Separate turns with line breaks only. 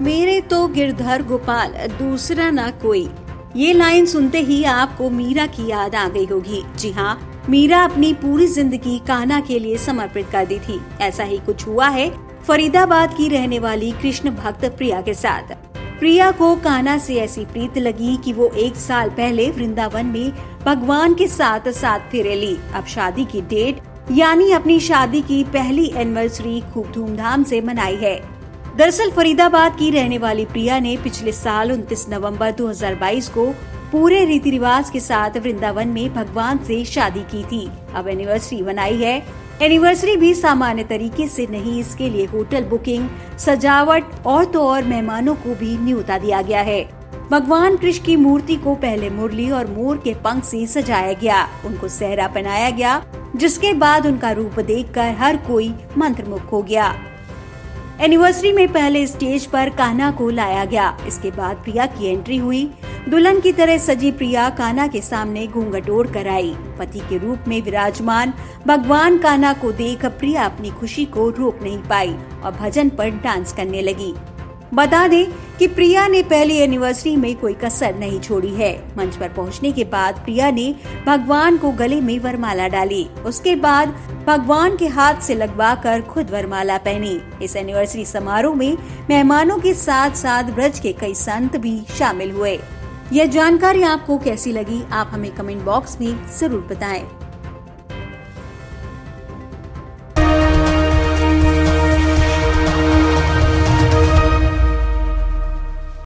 मेरे तो गिरधर गोपाल दूसरा ना कोई। ये लाइन सुनते ही आपको मीरा की याद आ गई होगी। जी हाँ, मीरा अपनी पूरी जिंदगी कान्हा के लिए समर्पित कर दी थी। ऐसा ही कुछ हुआ है फरीदाबाद की रहने वाली कृष्ण भक्त प्रिया के साथ। प्रिया को कान्हा से ऐसी प्रीत लगी कि वो 1 साल पहले वृंदावन में भगवान के साथ 7 फेरे ली। अब शादी की डेट यानी अपनी शादी की पहली एनिवर्सरी खूब धूमधाम से मनाई है। दरअसल फरीदाबाद की रहने वाली प्रिया ने पिछले साल 29 नवंबर 2022 को पूरे रीति रिवाज के साथ वृंदावन में भगवान से शादी की थी। अब एनिवर्सरी मनाई है। एनिवर्सरी भी सामान्य तरीके से नहीं, इसके लिए होटल बुकिंग, सजावट और तो और मेहमानों को भी न्योता दिया गया है। भगवान कृष्ण की मूर्ति को पहले मुरली और मोर के पंख से सजाया गया, उनको सेहरा पहनाया गया, जिसके बाद उनका रूप देखकर हर कोई मंत्रमुग्ध हो गया। एनिवर्सरी में पहले स्टेज पर कान्हा को लाया गया। इसके बाद प्रिया की एंट्री हुई। दुल्हन की तरह सजी प्रिया कान्हा के सामने घूंघट ओढ़ कर आई। पति के रूप में विराजमान भगवान कान्हा को देख प्रिया अपनी खुशी को रोक नहीं पाई और भजन पर डांस करने लगी। बता दें कि प्रिया ने पहली एनिवर्सरी में कोई कसर नहीं छोड़ी है। मंच पर पहुंचने के बाद प्रिया ने भगवान को गले में वरमाला डाली। उसके बाद भगवान के हाथ से लगवाकर खुद वरमाला पहनी। इस एनिवर्सरी समारोह में मेहमानों के साथ साथ ब्रज के कई संत भी शामिल हुए। यह जानकारी आपको कैसी लगी, आप हमें कमेंट बॉक्स में जरूर बताएं।